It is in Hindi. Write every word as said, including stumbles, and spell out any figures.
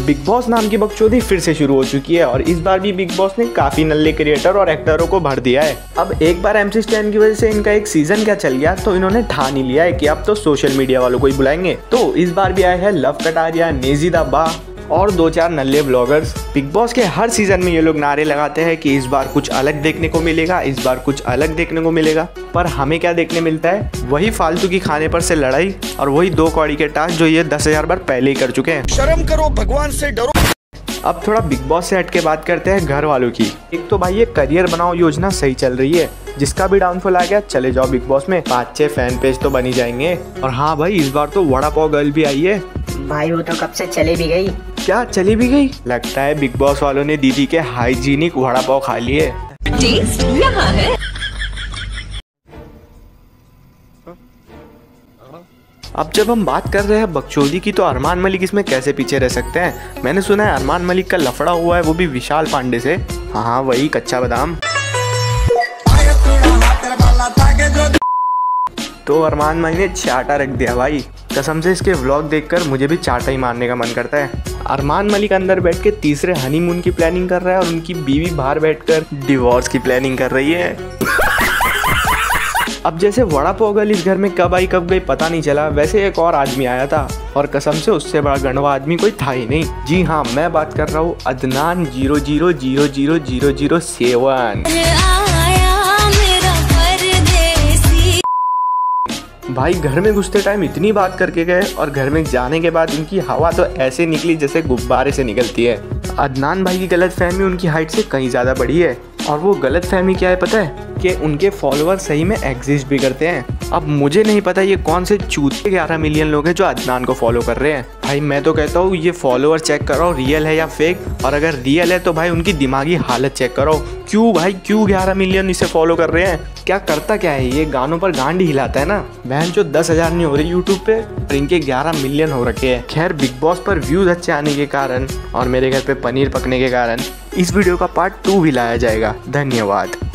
बिग बॉस नाम की बकचोदी फिर से शुरू हो चुकी है और इस बार भी बिग बॉस ने काफी नल्ले क्रिएटर और एक्टरों को भर दिया है। अब एक बार एमसी स्टैन की वजह से इनका एक सीजन क्या चल गया तो इन्होंने ठान ही लिया है कि अब तो सोशल मीडिया वालों को ही बुलाएंगे। तो इस बार भी आए हैं लव कटारिया, नेजी बा और दो चार नल्ले ब्लॉगर्स। बिग बॉस के हर सीजन में ये लोग नारे लगाते हैं कि इस बार कुछ अलग देखने को मिलेगा, इस बार कुछ अलग देखने को मिलेगा। पर हमें क्या देखने मिलता है? वही फालतू की खाने पर से लड़ाई और वही दो कौड़ी के टास्क जो ये दस हजार बार पहले ही कर चुके हैं। शर्म करो, भगवान से डरो। अब थोड़ा बिग बॉस से हट के बात करते हैं घर वालों की। एक तो भाई ये करियर बनाओ योजना सही चल रही है, जिसका भी डाउनफॉल आ गया चले जाओ बिग बॉस में, पाँच छह फैन पेज तो बनी जाएंगे। और हाँ भाई, इस बार तो वड़ा पाव गर्ल भी आई है भाई। वो तो कब से चली भी गई। क्या चली भी गई? लगता है बिग बॉस वालों ने दीदी के हाइजीनिक वड़ा पाव खा लिए। टेस्ट यहाँ है। अब जब हम बात कर रहे हैं बकचोदी की तो अरमान मलिक इसमें कैसे पीछे रह सकते हैं। मैंने सुना है अरमान मलिक का लफड़ा हुआ है, वो भी विशाल पांडे से। हाँ हाँ वही कच्चा बादाम। तो अरमान मलिक ने चाटा रख दिया भाई। कसम से इसके व्लॉग देखकर मुझे भी चाटा ही मारने का मन करता है। अरमान मलिक अंदर बैठ के तीसरे हनीमून की प्लानिंग कर रहा है और उनकी बीवी बाहर बैठकर डिवोर्स की प्लानिंग कर रही है। अब जैसे वड़ा पाव गर्ल इस घर में कब आई कब गई पता नहीं चला, वैसे एक और आदमी आया था और कसम से उससे बड़ा गंडवा आदमी कोई था ही नहीं। जी हाँ, मैं बात कर रहा हूँ Adnan zero zero zero zero zero zero seven. भाई घर में घुसते टाइम इतनी बात करके गए और घर में जाने के बाद इनकी हवा तो ऐसे निकली जैसे गुब्बारे से निकलती है। अदनान भाई की गलतफहमी उनकी हाइट से कहीं ज़्यादा बड़ी है और वो गलतफहमी क्या है पता है? कि उनके फॉलोअर सही में एग्जिस्ट भी करते हैं। अब मुझे नहीं पता ये कौन से चूते ग्यारह मिलियन लोग हैं जो अदनान को फॉलो कर रहे हैं। भाई मैं तो कहता हूँ ये फॉलोअर चेक करो रियल है या फेक, और अगर रियल है तो भाई उनकी दिमागी हालत चेक करो। क्यों भाई, क्यों ग्यारह मिलियन इसे फॉलो कर रहे हैं? क्या करता क्या है ये? गानों पर गांड ही हिलाता है ना। बहन जो दस हजार नहीं हो रही यूट्यूब पे और इनके ग्यारह मिलियन हो रखे हैं। खैर बिग बॉस पर व्यूज अच्छे आने के कारण और मेरे घर पे पनीर पकने के कारण इस वीडियो का पार्ट टू भी लाया जाएगा। धन्यवाद।